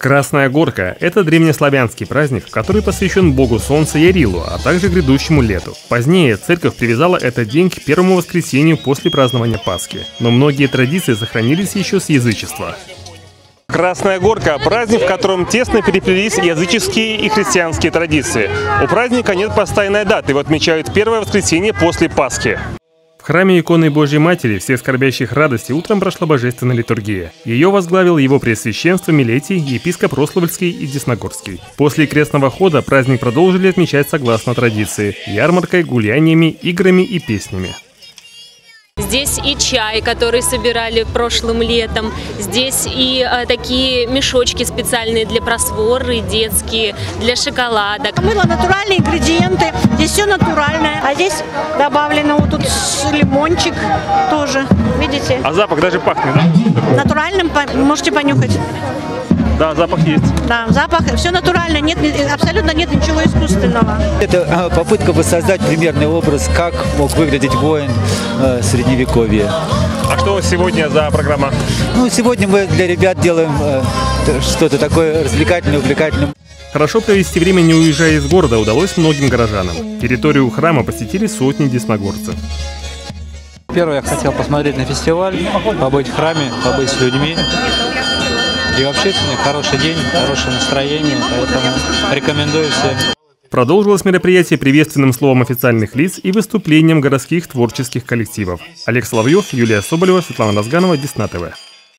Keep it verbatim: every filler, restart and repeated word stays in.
Красная Горка – это древнеславянский праздник, который посвящен богу солнца Ярилу, а также грядущему лету. Позднее церковь привязала этот день к первому воскресенью после празднования Пасхи. Но многие традиции сохранились еще с язычества. Красная Горка – праздник, в котором тесно переплелись языческие и христианские традиции. У праздника нет постоянной даты, его отмечают первое воскресенье после Пасхи. В храме иконы Божьей Матери всех скорбящих радости утром прошла божественная литургия. Ее возглавил его преосвященство Милетий, епископ Рославльский и Десногорский. После крестного хода праздник продолжили отмечать согласно традиции – ярмаркой, гуляниями, играми и песнями. Здесь и чай, который собирали прошлым летом. Здесь и а, такие мешочки специальные для просворы, детские, для шоколадок. Мыло, натуральные ингредиенты. Здесь все натуральное. А здесь добавлено вот тут лимончик тоже. Видите? А запах даже пахнет, да? Натуральным можете понюхать. Да, запах есть. Да, запах, все натурально, нет, абсолютно нет ничего искусственного. Это попытка воссоздать примерный образ, как мог выглядеть воин э, средневековья. А что сегодня за программа? Ну, сегодня мы для ребят делаем э, что-то такое развлекательное, увлекательное. Хорошо провести время, не уезжая из города, удалось многим горожанам. Территорию храма посетили сотни десногорцев. Первое, я хотел посмотреть на фестиваль, побыть в храме, побыть с людьми. И вообще сегодня хороший день, хорошее настроение, поэтому рекомендую всем. Продолжилось мероприятие приветственным словом официальных лиц и выступлением городских творческих коллективов. Олег Соловьев, Юлия Соболева, Светлана Разганова, Десна ТВ.